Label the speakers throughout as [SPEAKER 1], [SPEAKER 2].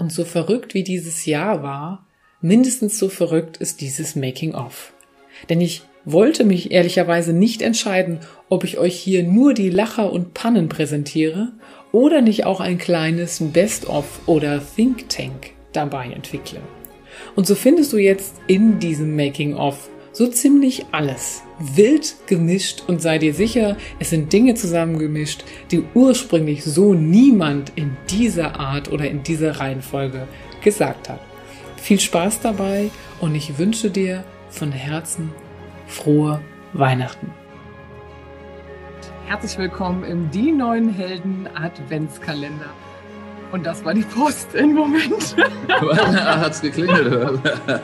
[SPEAKER 1] Und so verrückt wie dieses Jahr war, mindestens so verrückt ist dieses Making-of. Denn ich wollte mich ehrlicherweise nicht entscheiden, ob ich euch hier nur die Lacher und Pannen präsentiere oder nicht auch ein kleines Best-of oder Think Tank dabei entwickle. Und so findest du jetzt in diesem Making-of so ziemlich alles. Wild gemischt und sei dir sicher, es sind Dinge zusammengemischt, die ursprünglich so niemand in dieser Art oder in dieser Reihenfolge gesagt hat. Viel Spaß dabei und ich wünsche dir von Herzen frohe Weihnachten. Herzlich willkommen im Die Neuen Helden Adventskalender. Und das war die Post im Moment.
[SPEAKER 2] Hat's geklingelt, oder?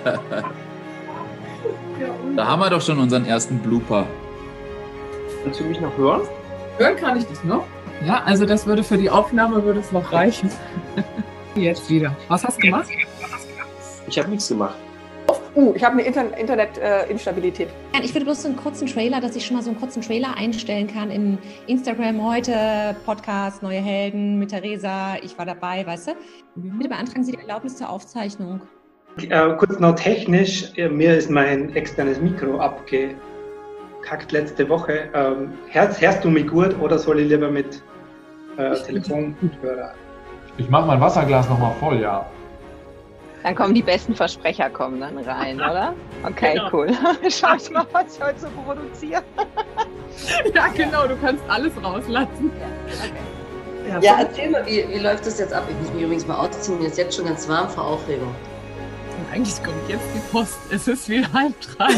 [SPEAKER 2] Da haben wir doch schon unseren ersten Blooper.
[SPEAKER 3] Kannst du mich noch hören?
[SPEAKER 1] Hören kann ich dich noch. Ja, also das würde für die Aufnahme würde es noch reichen. Jetzt wieder. Was hast du gemacht?
[SPEAKER 3] Ich habe nichts gemacht.
[SPEAKER 4] Ich habe eine Internet-Instabilität.
[SPEAKER 5] Ich würde bloß so einen kurzen Trailer, dass ich schon mal so einen kurzen Trailer einstellen kann in Instagram heute, Podcast, Neue Helden mit Theresa, ich war dabei, weißt du? Bitte beantragen Sie die Erlaubnis zur Aufzeichnung.
[SPEAKER 6] Kurz noch technisch, mir ist mein externes Mikro abgekackt letzte Woche. Hörst du mich gut oder soll ich lieber mit Telefonhörer?
[SPEAKER 7] Ich mache mein Wasserglas nochmal voll, ja.
[SPEAKER 8] Dann kommen die besten Versprecher kommen dann rein, oder? Okay, genau. Cool. Schau ich mal, was ich heute so produziere.
[SPEAKER 1] Ja, genau, du kannst alles rauslassen.
[SPEAKER 8] Ja, okay.
[SPEAKER 9] Ja, erzähl mal, wie läuft das jetzt ab? Ich muss mich übrigens mal ausziehen, mir ist jetzt schon ganz warm vor Aufregung.
[SPEAKER 1] Und eigentlich kommt jetzt die Post, es ist wie 2:30.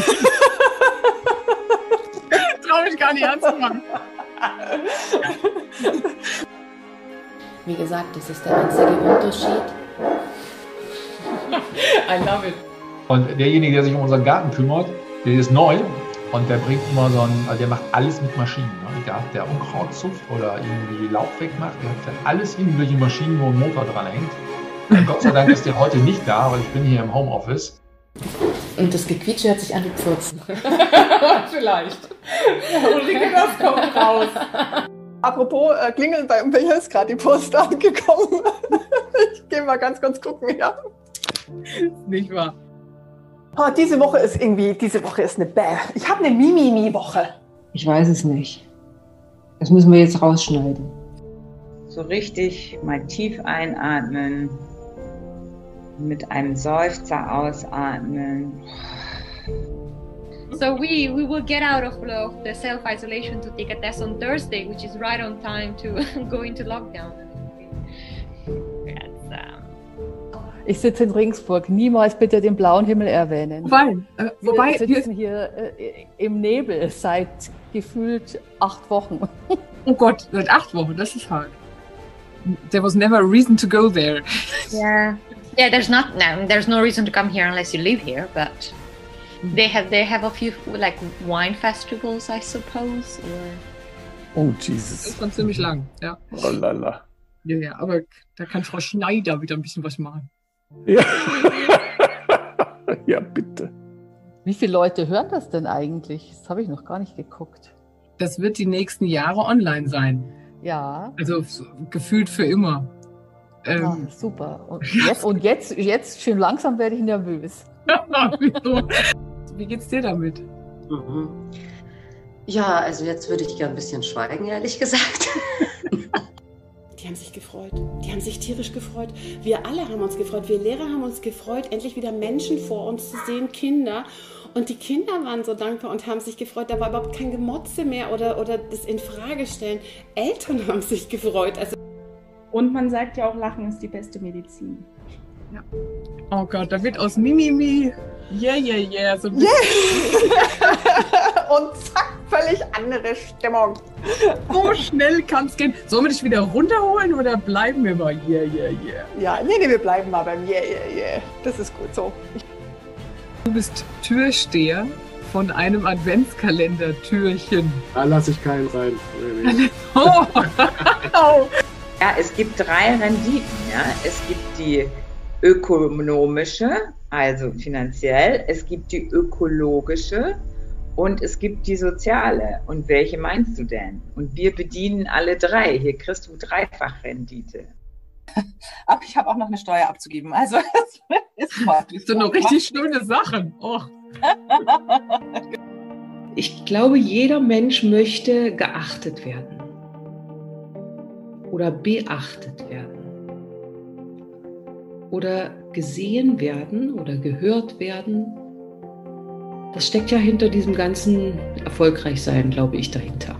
[SPEAKER 1] Trau mich gar nicht anzumachen.
[SPEAKER 10] Wie gesagt, das ist der einzige Unterschied.
[SPEAKER 1] I love it.
[SPEAKER 7] Und derjenige, der sich um unseren Garten kümmert, der ist neu und der bringt immer also der macht alles mit Maschinen. Ne? Der Unkraut zupft oder irgendwie Laub wegmacht, der hat alles irgendwelche Maschinen, wo ein Motor dran hängt. Und Gott sei Dank ist der heute nicht da, weil ich bin hier im Homeoffice.
[SPEAKER 10] Und das Gequietsche hört sich an wie Pfurzen.
[SPEAKER 1] Vielleicht. Ulrike, das kommt raus.
[SPEAKER 4] Apropos klingeln, bei mir ist gerade die Post angekommen. Ich gehe mal ganz gucken, ja.
[SPEAKER 1] Nicht wahr?
[SPEAKER 4] Oh, diese Woche ist eine Bäh. Ich habe eine Mimimi-Woche.
[SPEAKER 11] Ich weiß es nicht. Das müssen wir jetzt rausschneiden.
[SPEAKER 12] So richtig mal tief einatmen, mit einem Seufzer ausatmen.
[SPEAKER 13] So we will get out of the self-isolation to take a test on Thursday, which is right on time to go into lockdown.
[SPEAKER 14] Ich sitze in Regensburg. Niemals bitte den blauen Himmel erwähnen.
[SPEAKER 1] Wobei
[SPEAKER 14] wir sitzen hier im Nebel seit gefühlt 8 Wochen.
[SPEAKER 1] Oh Gott, seit 8 Wochen, das ist hart. There was never a reason to go there.
[SPEAKER 13] Yeah, there's no reason to come here unless you live here, but they have a few like wine festivals, I suppose.
[SPEAKER 2] Oh Jesus.
[SPEAKER 1] Das ist schon ziemlich lang, ja.
[SPEAKER 2] Oh lala.
[SPEAKER 1] Ja, aber da kann Frau Schneider wieder ein bisschen was machen.
[SPEAKER 2] Ja. Ja, bitte.
[SPEAKER 14] Wie viele Leute hören das denn eigentlich? Das habe ich noch gar nicht geguckt.
[SPEAKER 1] Das wird die nächsten Jahre online sein.
[SPEAKER 14] Ja.
[SPEAKER 1] Also gefühlt für immer.
[SPEAKER 14] Super. Und jetzt schön langsam werde ich nervös.
[SPEAKER 1] Wie geht's dir damit?
[SPEAKER 9] Mhm. Ja, also jetzt würde ich gern ein bisschen schweigen, ehrlich gesagt.
[SPEAKER 10] Die haben sich gefreut. Die haben sich tierisch gefreut. Wir alle haben uns gefreut. Wir Lehrer haben uns gefreut, endlich wieder Menschen vor uns zu sehen, Kinder. Und die Kinder waren so dankbar und haben sich gefreut. Da war überhaupt kein Gemotze mehr oder das Infrage stellen. Eltern haben sich gefreut. Also
[SPEAKER 15] und man sagt ja auch, Lachen ist die beste Medizin.
[SPEAKER 1] Ja. Oh Gott, da wird aus Mimimi, yeah, so ein bisschen.
[SPEAKER 4] Yeah. Und zack, völlig andere Stimmung.
[SPEAKER 1] So schnell kann es gehen. Sollen wir dich wieder runterholen oder bleiben wir mal yeah?
[SPEAKER 4] Ja, nee, wir bleiben mal beim yeah. Das ist gut so.
[SPEAKER 1] Du bist Türsteher von einem Adventskalender-Türchen.
[SPEAKER 3] Da lasse ich keinen rein. Nee.
[SPEAKER 12] Oh. Ja, es gibt 3 Renditen. Ja. Es gibt die ökonomische, also finanziell, es gibt die ökologische und es gibt die soziale. Und welche meinst du denn? Und wir bedienen alle 3. Hier kriegst du 3-fach Rendite.
[SPEAKER 16] Aber ich habe auch noch eine Steuer abzugeben. Also es ist sportlich.
[SPEAKER 1] Das sind noch richtig schöne Sachen. Oh.
[SPEAKER 17] Ich glaube, jeder Mensch möchte geachtet werden oder beachtet werden oder gesehen werden oder gehört werden. Das steckt ja hinter diesem ganzen Erfolgreichsein, glaube ich, dahinter.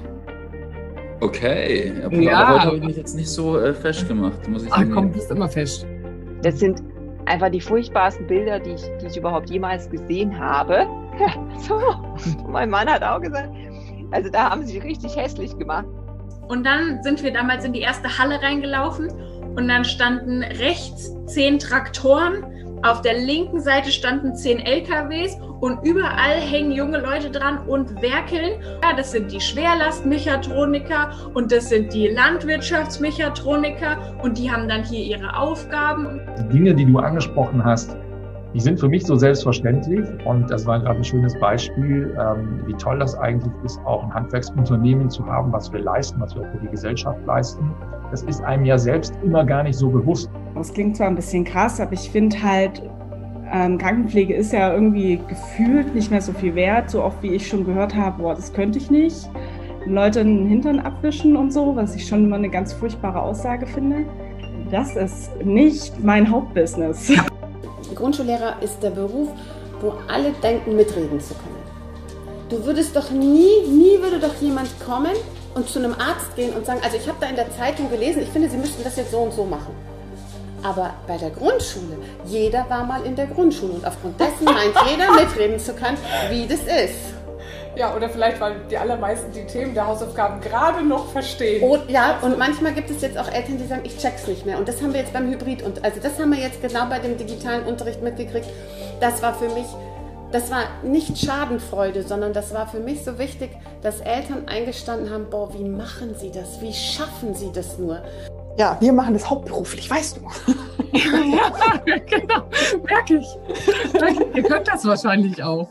[SPEAKER 2] Okay, aber
[SPEAKER 1] Ja.
[SPEAKER 2] heute habe ich mich jetzt nicht so fest gemacht, muss ich
[SPEAKER 1] Ach
[SPEAKER 2] sagen.
[SPEAKER 1] komm, du bist immer fest.
[SPEAKER 8] Das sind einfach die furchtbarsten Bilder, die ich überhaupt jemals gesehen habe. So, mein Mann hat auch gesagt, also da haben sie richtig hässlich gemacht.
[SPEAKER 18] Und dann sind wir damals in die erste Halle reingelaufen und dann standen rechts 10 Traktoren, auf der linken Seite standen 10 LKWs und überall hängen junge Leute dran und werkeln. Ja, das sind die Schwerlastmechatroniker und das sind die Landwirtschaftsmechatroniker und die haben dann hier ihre Aufgaben.
[SPEAKER 7] Die Dinge, die du angesprochen hast, die sind für mich so selbstverständlich und das war gerade ein schönes Beispiel, wie toll das eigentlich ist, auch ein Handwerksunternehmen zu haben, was wir leisten, was wir auch für die Gesellschaft leisten. Das ist einem ja selbst immer gar nicht so bewusst.
[SPEAKER 15] Das klingt zwar ein bisschen krass, aber ich finde halt, Krankenpflege ist ja irgendwie gefühlt nicht mehr so viel wert, so oft wie ich schon gehört habe, boah, das könnte ich nicht. Leute den Hintern abwischen und so, was ich schon immer eine ganz furchtbare Aussage finde. Das ist nicht mein Hauptbusiness.
[SPEAKER 10] Grundschullehrer ist der Beruf, wo alle denken, mitreden zu können. Du würdest doch nie würde doch jemand kommen und zu einem Arzt gehen und sagen, also ich habe da in der Zeitung gelesen, ich finde, Sie müssten das jetzt so und so machen. Aber bei der Grundschule, jeder war mal in der Grundschule und aufgrund dessen meint jeder mitreden zu können, wie das ist.
[SPEAKER 1] Ja, oder vielleicht, weil die allermeisten die Themen der Hausaufgaben gerade noch verstehen.
[SPEAKER 10] Ja, und manchmal gibt es jetzt auch Eltern, die sagen, ich check's nicht mehr. Und das haben wir jetzt beim Hybrid, und also das haben wir jetzt genau bei dem digitalen Unterricht mitgekriegt. Das war für mich, das war nicht Schadenfreude, sondern das war für mich so wichtig, dass Eltern eingestanden haben, boah, wie machen sie das? Wie schaffen sie das nur?
[SPEAKER 4] Ja, wir machen das hauptberuflich, weißt du.
[SPEAKER 1] Ja, genau, merke ich. Ihr könnt das wahrscheinlich auch.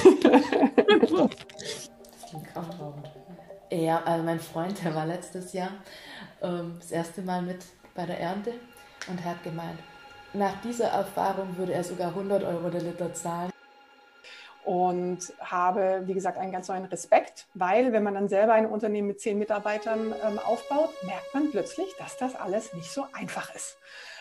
[SPEAKER 19] Ja, also mein Freund, der war letztes Jahr das erste Mal mit bei der Ernte und er hat gemeint, nach dieser Erfahrung würde er sogar 100 € der Liter zahlen.
[SPEAKER 4] Und habe, wie gesagt, einen ganz neuen Respekt, weil wenn man dann selber ein Unternehmen mit 10 Mitarbeitern aufbaut, merkt man plötzlich, dass das alles nicht so einfach ist.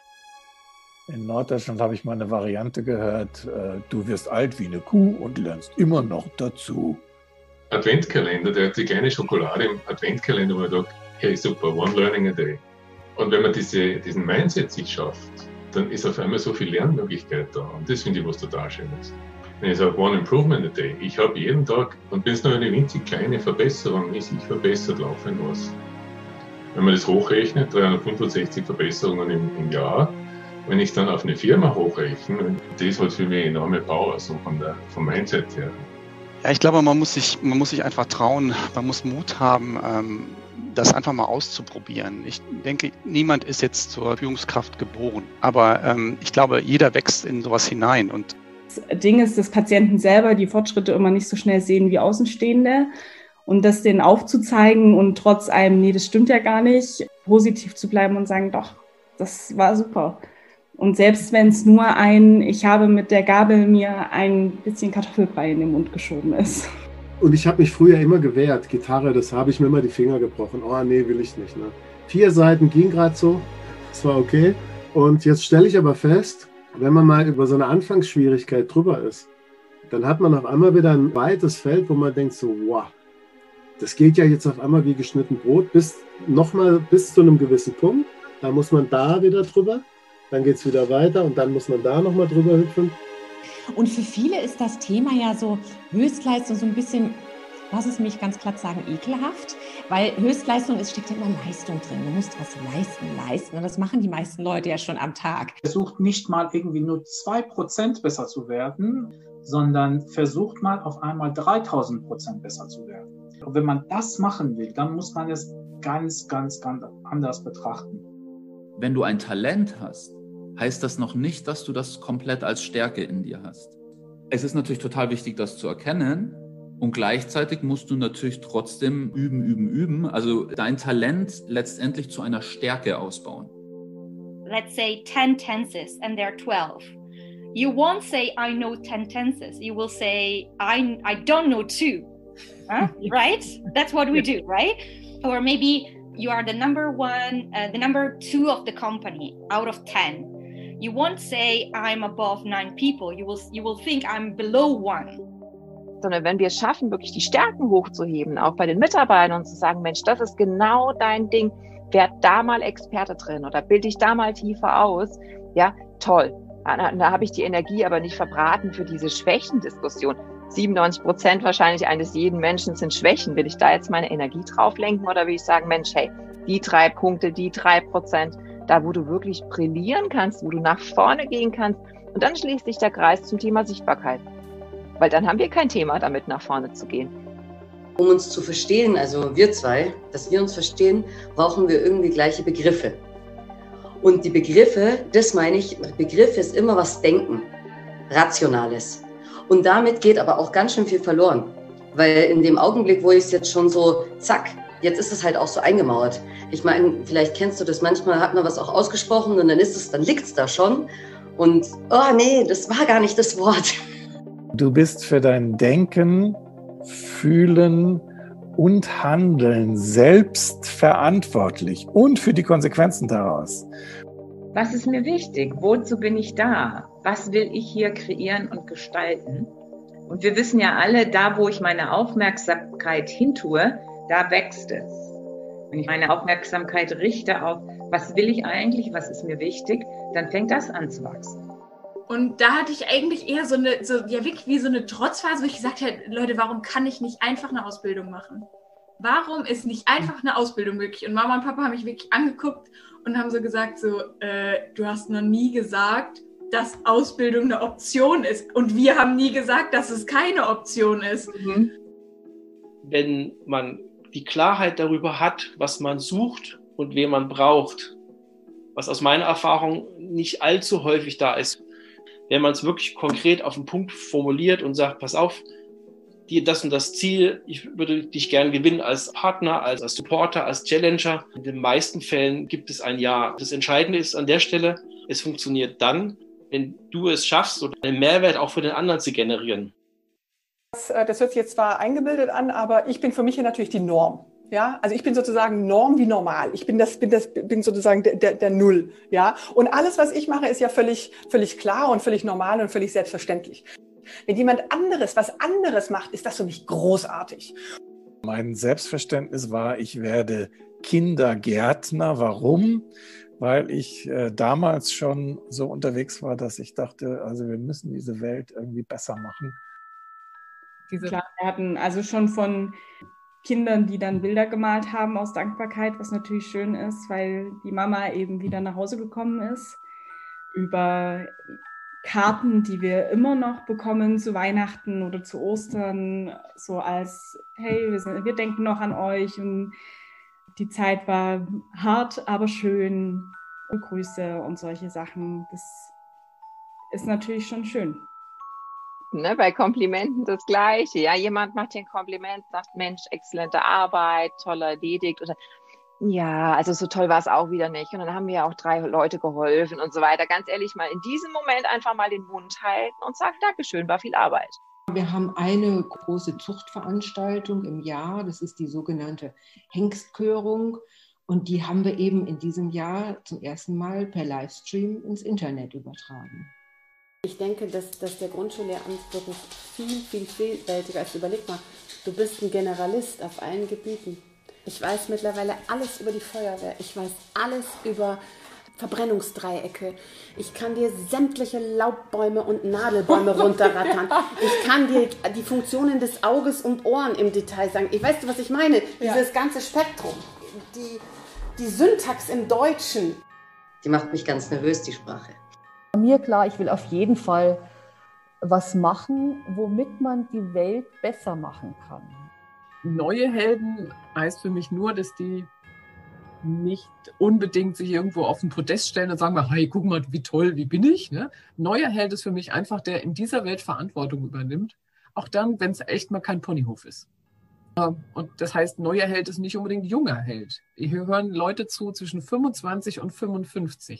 [SPEAKER 2] In Norddeutschland habe ich mal eine Variante gehört, du wirst alt wie eine Kuh und lernst immer noch dazu.
[SPEAKER 7] Adventkalender, der hat die kleine Schokolade im Adventkalender, wo man sagt, hey super, one learning a day. Und wenn man diesen Mindset sich schafft, dann ist auf einmal so viel Lernmöglichkeit da. Und das finde ich was total Schönes. Wenn ich sage, one improvement a day, ich habe jeden Tag, und wenn es nur eine winzig kleine Verbesserung ist, ich verbessert laufend was. Wenn man das hochrechnet, 365 Verbesserungen im Jahr, wenn ich dann auf eine Firma hochrechne, das hat für mich enorme Power, so vom Mindset her.
[SPEAKER 20] Ja, ich glaube, man muss sich einfach trauen, man muss Mut haben, das einfach mal auszuprobieren. Ich denke, niemand ist jetzt zur Führungskraft geboren, aber ich glaube, jeder wächst in sowas hinein. Und
[SPEAKER 15] Das Ding ist, dass Patienten selber die Fortschritte immer nicht so schnell sehen wie Außenstehende. Und das denen aufzuzeigen und trotz allem, nee, das stimmt ja gar nicht, positiv zu bleiben und sagen, doch, das war super. Und selbst wenn es nur ich habe mit der Gabel mir ein bisschen Kartoffelbrei in den Mund geschoben ist.
[SPEAKER 3] Und ich habe mich früher immer gewehrt, Gitarre, das habe ich mir immer die Finger gebrochen. Oh nee, will ich nicht. Ne? 4 Seiten ging gerade so, das war okay. Und jetzt stelle ich aber fest, wenn man mal über so eine Anfangsschwierigkeit drüber ist, dann hat man auf einmal wieder ein weites Feld, wo man denkt so, wow, das geht ja jetzt auf einmal wie geschnitten Brot, bis zu einem gewissen Punkt. Da muss man da wieder drüber, dann geht es wieder weiter und dann muss man da nochmal drüber hüpfen.
[SPEAKER 5] Und für viele ist das Thema ja so Höchstleistung so ein bisschen, lass es mich ganz klar sagen, ekelhaft, weil Höchstleistung, es steckt ja immer Leistung drin. Du musst was leisten. Und das machen die meisten Leute ja schon am Tag.
[SPEAKER 6] Versucht nicht mal irgendwie nur 2% besser zu werden, sondern versucht mal auf einmal 3000% besser zu werden. Und wenn man das machen will, dann muss man es ganz, ganz, ganz anders betrachten.
[SPEAKER 2] Wenn du ein Talent hast, heißt das noch nicht, dass du das komplett als Stärke in dir hast. Es ist natürlich total wichtig, das zu erkennen. Und gleichzeitig musst du natürlich trotzdem üben. Also dein Talent letztendlich zu einer Stärke ausbauen.
[SPEAKER 13] let's say 10 tenses and there are 12. You won't say, I know 10 tenses. You will say, I don't know 2. Huh? Right? That's what we do, right? Or maybe you are the number 2 of the company out of 10. You won't say, I'm above 9 people. You will think I'm below 1.
[SPEAKER 8] Sondern wenn wir es schaffen, wirklich die Stärken hochzuheben, auch bei den Mitarbeitern und zu sagen, Mensch, das ist genau dein Ding, werd da mal Experte drin oder bild dich da mal tiefer aus, ja, toll. Da habe ich die Energie aber nicht verbraten für diese Schwächendiskussion. 97% wahrscheinlich eines jeden Menschen sind Schwächen. Will ich da jetzt meine Energie drauf lenken oder will ich sagen, Mensch, hey, die 3 Punkte, die 3%, da wo du wirklich brillieren kannst, wo du nach vorne gehen kannst. Und dann schließt sich der Kreis zum Thema Sichtbarkeit. Weil dann haben wir kein Thema, damit nach vorne zu gehen.
[SPEAKER 9] Um uns zu verstehen, also wir zwei, dass wir uns verstehen, brauchen wir irgendwie gleiche Begriffe. Und die Begriffe, das meine ich, Begriff ist immer was Denken, Rationales. Und damit geht aber auch ganz schön viel verloren. Weil in dem Augenblick, wo ich es jetzt schon so, zack, jetzt ist es halt auch so eingemauert. Ich meine, vielleicht kennst du das, manchmal hat man was auch ausgesprochen und dann liegt es da schon. Und, oh nee, das war gar nicht das Wort.
[SPEAKER 21] Du bist für dein Denken, Fühlen und Handeln selbst verantwortlich und für die Konsequenzen daraus.
[SPEAKER 12] Was ist mir wichtig? Wozu bin ich da? Was will ich hier kreieren und gestalten? Und wir wissen ja alle, da wo ich meine Aufmerksamkeit hintue, da wächst es. Wenn ich meine Aufmerksamkeit richte auf, was will ich eigentlich, was ist mir wichtig, dann fängt das an zu wachsen.
[SPEAKER 18] Und da hatte ich eigentlich eher wirklich wie so eine Trotzphase, wo ich gesagt habe, Leute, warum kann ich nicht einfach eine Ausbildung machen? Warum ist nicht einfach eine Ausbildung möglich? Und Mama und Papa haben mich wirklich angeguckt und haben so gesagt, du hast noch nie gesagt, dass Ausbildung eine Option ist. Und wir haben nie gesagt, dass es keine Option ist.
[SPEAKER 22] Mhm. Wenn man die Klarheit darüber hat, was man sucht und wen man braucht, was aus meiner Erfahrung nicht allzu häufig da ist, wenn man es wirklich konkret auf den Punkt formuliert und sagt, pass auf, dir das und das Ziel, ich würde dich gern gewinnen als Partner, als Supporter, als Challenger. In den meisten Fällen gibt es ein Ja. Das Entscheidende ist an der Stelle, es funktioniert dann, wenn du es schaffst, einen Mehrwert auch für den anderen zu generieren.
[SPEAKER 4] Das hört sich jetzt zwar eingebildet an, aber ich bin für mich hier natürlich die Norm. Ja, also ich bin sozusagen Norm wie normal. Ich bin sozusagen der Null. Ja, und alles, was ich mache, ist ja völlig klar und völlig normal und völlig selbstverständlich. Wenn jemand anderes was anderes macht, ist das für mich großartig.
[SPEAKER 21] Mein Selbstverständnis war, ich werde Kindergärtner. Warum? Weil ich damals schon so unterwegs war, dass ich dachte, also wir müssen diese Welt irgendwie besser machen.
[SPEAKER 15] Klar, wir hatten also schon von Kindern, die dann Bilder gemalt haben aus Dankbarkeit, was natürlich schön ist, weil die Mama eben wieder nach Hause gekommen ist, über Karten, die wir immer noch bekommen zu Weihnachten oder zu Ostern, so als, hey, wir denken noch an euch und die Zeit war hart, aber schön und Grüße und solche Sachen. Das ist natürlich schon schön.
[SPEAKER 8] Ne, bei Komplimenten das Gleiche. Ja, jemand macht dir ein Kompliment, sagt, Mensch, exzellente Arbeit, toll erledigt. Oder ja, also so toll war es auch wieder nicht. Und dann haben mir ja auch 3 Leute geholfen und so weiter. Ganz ehrlich, mal in diesem Moment einfach mal den Mund halten und sagen, Dankeschön, war viel Arbeit.
[SPEAKER 11] Wir haben eine große Zuchtveranstaltung im Jahr, das ist die sogenannte Hengstkörung. Und die haben wir eben in diesem Jahr zum ersten Mal per Livestream ins Internet übertragen.
[SPEAKER 10] Ich denke, dass der Grundschullehramtsberuf viel vielfältiger ist. Überleg mal, du bist ein Generalist auf allen Gebieten. Ich weiß mittlerweile alles über die Feuerwehr. Ich weiß alles über Verbrennungsdreiecke. Ich kann dir sämtliche Laubbäume und Nadelbäume runterrattern. Ich kann dir die Funktionen des Auges und Ohren im Detail sagen. Weißt du, was ich meine? Ja. Dieses ganze Spektrum. Die Syntax im Deutschen.
[SPEAKER 9] Die macht mich ganz nervös, die Sprache.
[SPEAKER 14] Mir klar, ich will auf jeden Fall was machen, womit man die Welt besser machen kann.
[SPEAKER 1] Neue Helden heißt für mich nur, dass die nicht unbedingt sich irgendwo auf den Podest stellen und sagen, hey, guck mal, wie toll, wie bin ich? Ne? Neuer Held ist für mich einfach, der in dieser Welt Verantwortung übernimmt, auch dann, wenn es echt mal kein Ponyhof ist. Und das heißt, neuer Held ist nicht unbedingt junger Held. Hier hören Leute zu zwischen 25 und 55.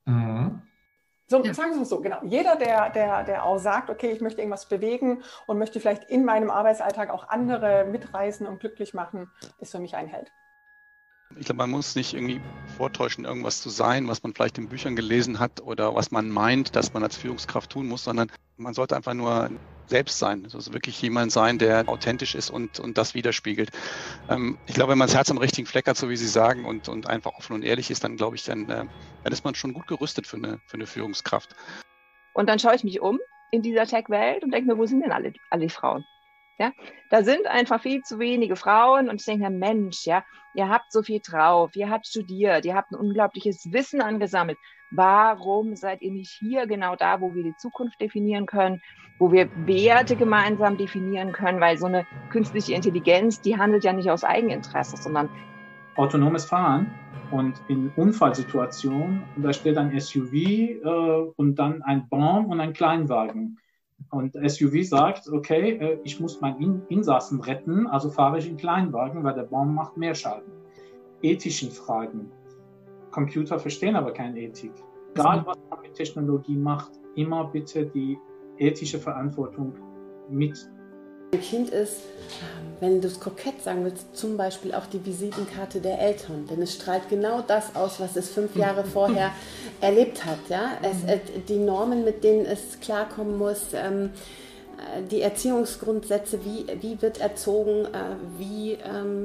[SPEAKER 21] Mhm.
[SPEAKER 4] So, sagen wir es so, genau. Jeder, der auch sagt, okay, ich möchte irgendwas bewegen und möchte vielleicht in meinem Arbeitsalltag auch andere mitreißen und glücklich machen, ist für mich ein Held.
[SPEAKER 20] Ich glaube, man muss nicht irgendwie vortäuschen, irgendwas zu sein, was man vielleicht in Büchern gelesen hat oder was man meint, dass man als Führungskraft tun muss, sondern man sollte einfach nur selbst sein. Also wirklich jemand sein, der authentisch ist und das widerspiegelt. Ich glaube, wenn man das Herz am richtigen Fleck hat, so wie Sie sagen, und einfach offen und ehrlich ist, dann glaube ich, dann ist man schon gut gerüstet für eine Führungskraft.
[SPEAKER 8] Und dann schaue ich mich um in dieser Tech-Welt und denke mir, wo sind denn alle die Frauen? Ja, da sind einfach viel zu wenige Frauen und ich denke mir, Mensch, ja, ihr habt so viel drauf, ihr habt studiert, ihr habt ein unglaubliches Wissen angesammelt. Warum seid ihr nicht hier genau da, wo wir die Zukunft definieren können, wo wir Werte gemeinsam definieren können, weil so eine künstliche Intelligenz, die handelt ja nicht aus Eigeninteresse, sondern
[SPEAKER 6] autonomes Fahren und in Unfallsituationen, da steht ein SUV und dann ein Baum und ein Kleinwagen. Und SUV sagt, okay, ich muss meinen Insassen retten, also fahre ich in Kleinwagen, weil der Baum macht mehr Schaden. Ethischen Fragen. Computer verstehen aber keine Ethik. Egal, was man mit Technologie macht, immer bitte die ethische Verantwortung mit.
[SPEAKER 10] Ein Kind ist, wenn du es kokett sagen willst, zum Beispiel auch die Visitenkarte der Eltern. Denn es strahlt genau das aus, was es 5 Jahre vorher erlebt hat. Ja? Die Normen, mit denen es klarkommen muss, die Erziehungsgrundsätze, wie wird erzogen, wie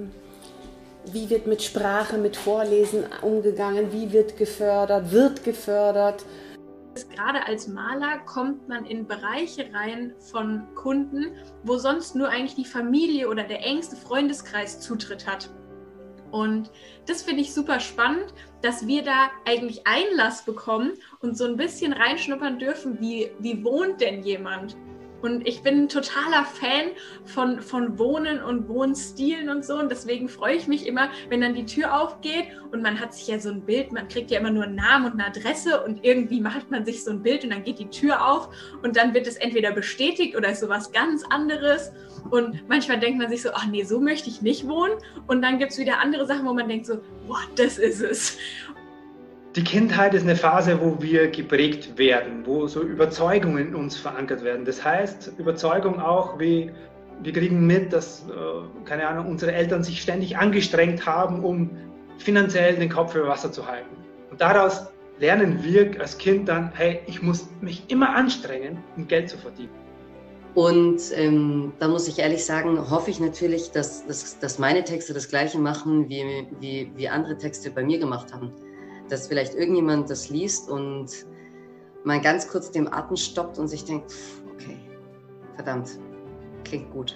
[SPEAKER 10] wird mit Sprache, mit Vorlesen umgegangen, wie wird gefördert.
[SPEAKER 18] Gerade als Maler kommt man in Bereiche rein von Kunden, wo sonst nur eigentlich die Familie oder der engste Freundeskreis Zutritt hat. Und das finde ich super spannend, dass wir da eigentlich Einlass bekommen und so ein bisschen reinschnuppern dürfen, wie wohnt denn jemand? Und ich bin ein totaler Fan von Wohnen und Wohnstilen und so. Und deswegen freue ich mich immer, wenn dann die Tür aufgeht und man hat sich ja so ein Bild, man kriegt ja immer nur einen Namen und eine Adresse und irgendwie macht man sich so ein Bild und dann geht die Tür auf und dann wird es entweder bestätigt oder ist sowas ganz anderes. Und manchmal denkt man sich so, ach nee, so möchte ich nicht wohnen. Und dann gibt es wieder andere Sachen, wo man denkt so, boah, das ist es.
[SPEAKER 16] Die Kindheit ist eine Phase, wo wir geprägt werden, wo so Überzeugungen in uns verankert werden. Das heißt, Überzeugung auch, wir kriegen mit, dass, keine Ahnung, unsere Eltern sich ständig angestrengt haben, um finanziell den Kopf über Wasser zu halten. Und daraus lernen wir als Kind dann, hey, ich muss mich immer anstrengen, um Geld zu verdienen.
[SPEAKER 9] Und da muss ich ehrlich sagen, hoffe ich natürlich, dass meine Texte das Gleiche machen, wie andere Texte bei mir gemacht haben. Dass vielleicht irgendjemand das liest und mal ganz kurz den Atem stoppt und sich denkt, okay, verdammt, klingt gut.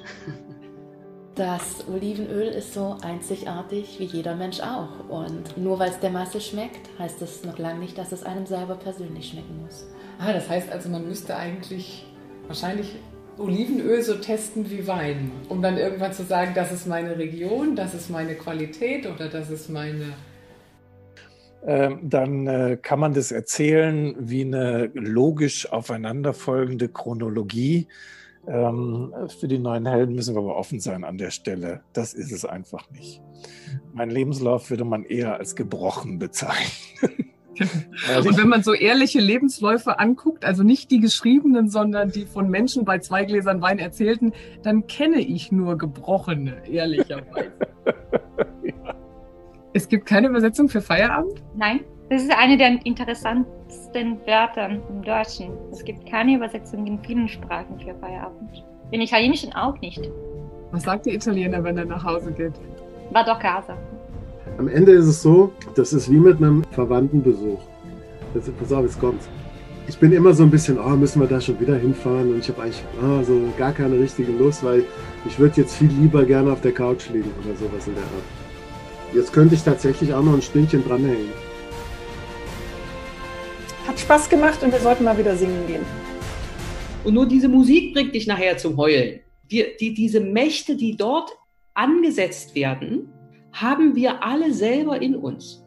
[SPEAKER 19] Das Olivenöl ist so einzigartig wie jeder Mensch auch. Und nur weil es der Masse schmeckt, heißt das noch lange nicht, dass es einem selber persönlich schmecken muss.
[SPEAKER 1] Das heißt also, man müsste eigentlich wahrscheinlich Olivenöl so testen wie Wein, um dann irgendwann zu sagen, das ist meine Region, das ist meine Qualität oder das ist meine...
[SPEAKER 21] Dann kann man das erzählen wie eine logisch aufeinanderfolgende Chronologie. Für die neuen Helden müssen wir aber offen sein an der Stelle. Das ist es einfach nicht. Mein Lebenslauf würde man eher als gebrochen bezeichnen.
[SPEAKER 17] Und wenn man so ehrliche Lebensläufe anguckt, also nicht die geschriebenen, sondern die von Menschen bei 2 Gläsern Wein erzählten, dann kenne ich nur gebrochene, ehrlicherweise. Es gibt keine Übersetzung für Feierabend?
[SPEAKER 13] Nein, das ist eine der interessantesten Wörter im Deutschen. Es gibt keine Übersetzung in vielen Sprachen für Feierabend. In Italienischen auch nicht.
[SPEAKER 17] Was sagt der Italiener, wenn er nach Hause geht?
[SPEAKER 13] Vado a casa.
[SPEAKER 3] Am Ende ist es so, das ist wie mit einem Verwandtenbesuch. Also, pass auf, jetzt kommt's. Ich bin immer so ein bisschen, müssen wir da schon wieder hinfahren? Und ich habe eigentlich so gar keine richtige Lust, weil ich würde jetzt viel lieber gerne auf der Couch liegen oder sowas in der Art. Jetzt könnte ich tatsächlich auch noch ein Stündchen dranhängen.
[SPEAKER 4] Hat Spaß gemacht und wir sollten mal wieder singen gehen.
[SPEAKER 23] Und nur diese Musik bringt dich nachher zum Heulen. Diese Mächte, die dort angesetzt werden, haben wir alle selber in uns.